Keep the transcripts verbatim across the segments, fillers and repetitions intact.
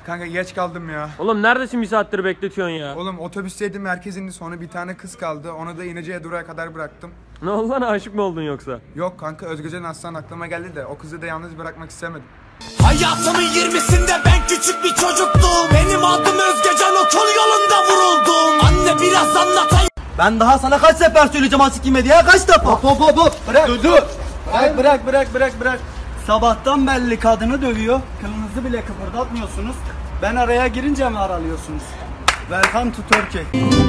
Kanka geç kaldım ya. Oğlum neredesin, bir saattir bekletiyorsun ya? Oğlum otobüsteydim, merkez indi, sonra bir tane kız kaldı. Onu da ineceğe durağa kadar bıraktım. Ne oldu lan, aşık mı oldun yoksa? Yok kanka, Özgecan Aslan aklıma geldi de o kızı da yalnız bırakmak istemedim. Hayatımın yirmisinde ben küçük bir çocuktum. Benim adım Özgecan, okul yolunda vuruldum. Anne biraz anlatayım. Ben daha sana kaç sefer söyleyeceğim asikime diye, kaç defa? Hop hop hop hop. Bırak. Dur dur. Bırak bırak bırak bırak bırak. Sabahtan belli kadını dövüyor. Kılınızı bile kıpırdatmıyorsunuz. Ben araya girince mi aralıyorsunuz? Welcome to Turkey.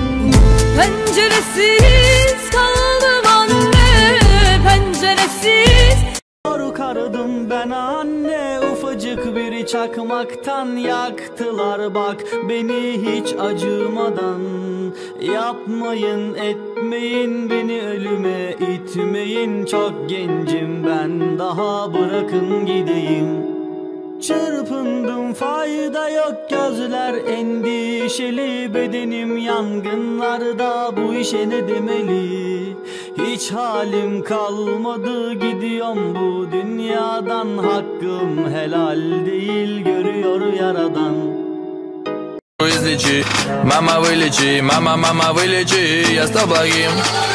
Penceresiz kaldım anne, penceresiz. Korkardım ben anne, ufacık bir çakmaktan yaktılar bak beni hiç acımadan. Yapmayın etmeyin beni ölüme itmeyin, çok gencim ben daha, bırakın gideyim. Çırpındım fayda yok, gözler endişeli, bedenim yangınlarda, bu işe ne demeli? Hiç halim kalmadı, gidiyorum bu dünyadan, hakkım helal değil, görüyor yaradan. Вылечи, мама вылечи, мама, мама вылечи, я стал благим.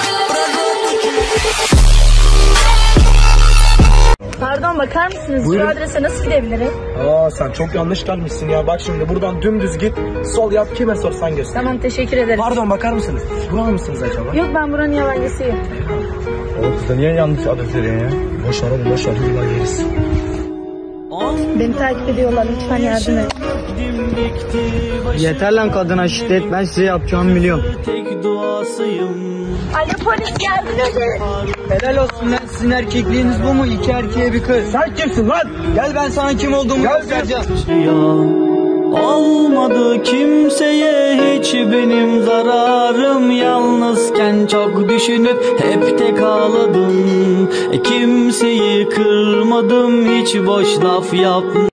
Pardon, bakar mısınız? Buyurun. Şu adrese nasıl gidebilirim? Aa, sen çok yanlış gelmişsin ya. Bak şimdi buradan dümdüz git. Sol yap, kime sorsan göster. Tamam, teşekkür ederim. Pardon, bakar mısınız? Buralı mısınız acaba? Yok, ben buranın yabancısıyım. O kıza niye yanlış adres veriyorsun ya? Boş ver oğlum, boş ver. Yıllar yeriz. Beni takip ediyorlar, lütfen yardım et. Yeter lan kadına şiddet, ben size yapacağımı biliyorum. Alo, polis geldi dedi. Helal olsun lan, sizin erkekliğiniz bu mu? İki erkeğe bir kız. Sen kimsin lan? Gel ben sana kim olduğumu göstereceğim. Olmadı kimseye hiç benim zararım, yalnızken çok düşünüp hep tek ağladım. E, kimseyi kırmadım, hiç boş laf yapmadım.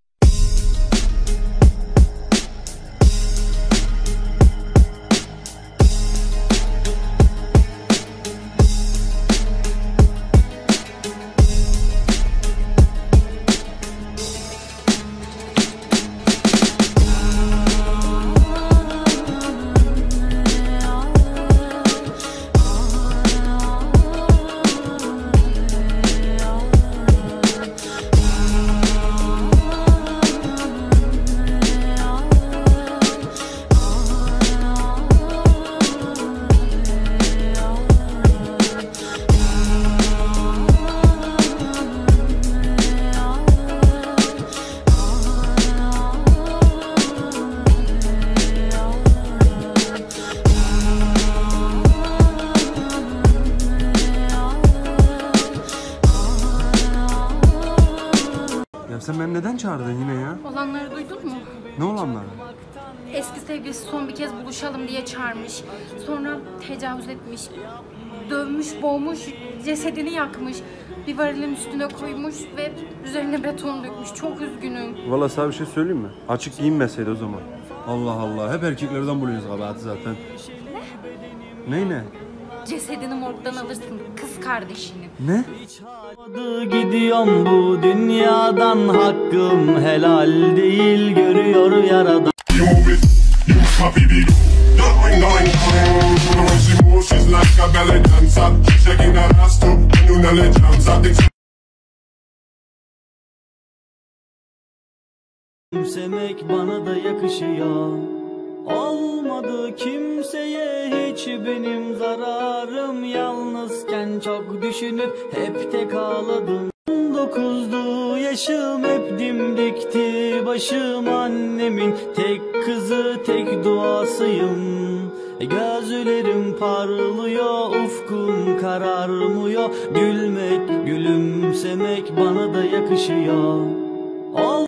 Sen beni neden çağırdın yine ya? Olanları duydun mu? Ne olanları? Eski sevgilisi son bir kez buluşalım diye çağırmış. Sonra tecavüz etmiş. Dövmüş, boğmuş, cesedini yakmış. Bir varilin üstüne koymuş ve üzerine beton dökmüş. Çok üzgünüm. Vallahi sana bir şey söyleyeyim mi? Açık giyinmeseydi o zaman. Allah Allah, hep erkeklerden buluyoruz kabahati zaten. Ne? Ney ne? Cesedini morgdan alırsın, kız kardeşini. Ne? Gidiyorum bu dünyadan, hakkım helal değil, görüyor yaradan. Gülümsemek bana da yakışıyor. Olmadı kimseye hiç benim zararım, yalnızken çok düşünüp hep tek ağladım. Dokuzdu yaşım, hep dimdikti başım, annemin tek kızı, tek duasıyım. Gözlerim parlıyor, ufkum kararmıyor, gülmek gülümsemek bana da yakışıyor. Ol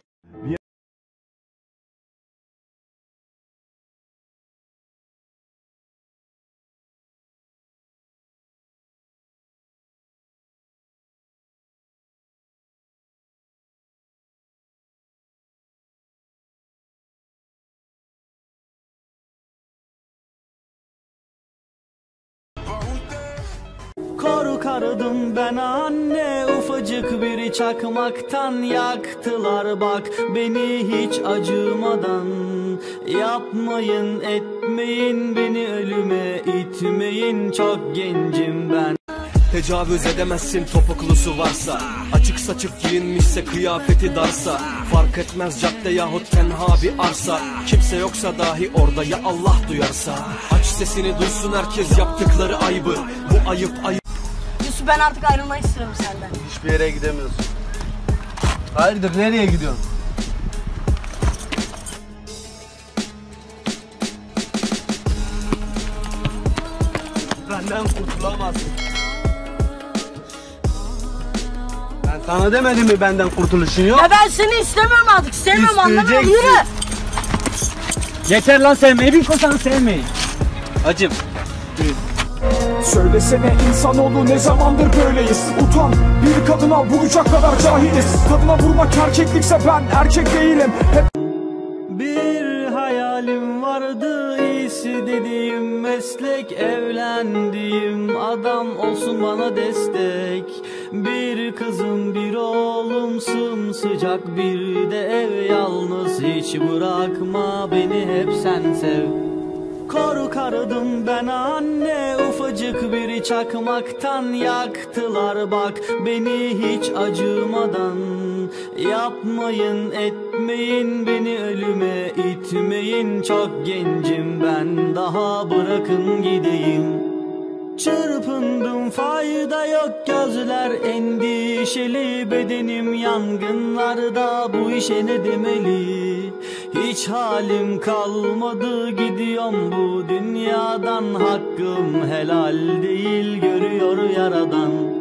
aradım ben anne, ufacık bir çakmaktan yaktılar bak beni hiç acımadan. Yapmayın etmeyin beni ölüme itmeyin, çok gencim ben. Tecavüz edemezsin topuklusu varsa, açık saçık giyinmişse kıyafeti darsa, fark etmez cadde yahut tenha bir arsa, kimse yoksa dahi orada ya Allah duyarsa. Aç sesini duysun herkes yaptıkları aybı, bu ayıp ayıp. Yusuf, ben artık ayrılmak istiyorum senden. Hiçbir yere gidemiyorsun. Hayırdır, nereye gidiyorsun? Benden kurtulamazsın. Ben sana demedim mi benden kurtuluşun yok? Ya ben seni istemiyorum artık. Sevmiyorum, anlamıyorum. Yürü. Yeter lan sevmeyi, bir kosan sevmeyi. Acım. Söylesene insanoğlu ne zamandır böyleyiz? Utan, bir kadına vuracak kadar cahiliz. Kadına vurmak erkeklikse ben erkek değilim. Hep Bir hayalim vardı, iyisi dediğim meslek, evlendiğim adam olsun bana destek. Bir kızım bir oğlum sımsıcak, bir de ev yalnız, hiç bırakma beni hep sen sev. Korkardım ben anne, ufacık bir çakmaktan yaktılar bak beni hiç acımadan. Yapmayın etmeyin beni ölüme itmeyin, çok gencim ben daha bırakın gideyim. Çırpındım fayda yok, gözler endişeli, bedenim yangınlarda, bu işe ne demeli? Hiç halim kalmadı, gidiyorum bu dünyadan, hakkım helal değil görüyor yaradan.